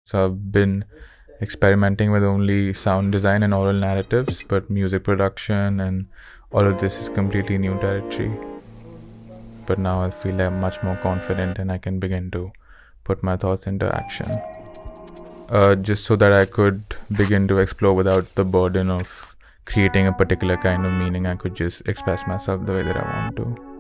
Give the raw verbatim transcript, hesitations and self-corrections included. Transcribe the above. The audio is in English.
So I've been experimenting with only sound design and oral narratives, but music production and all of this is completely new territory. But now I feel I'm much more confident and I can begin to put my thoughts into action. Uh, just so that I could begin to explore without the burden of creating a particular kind of meaning. I could just express myself the way that I want to.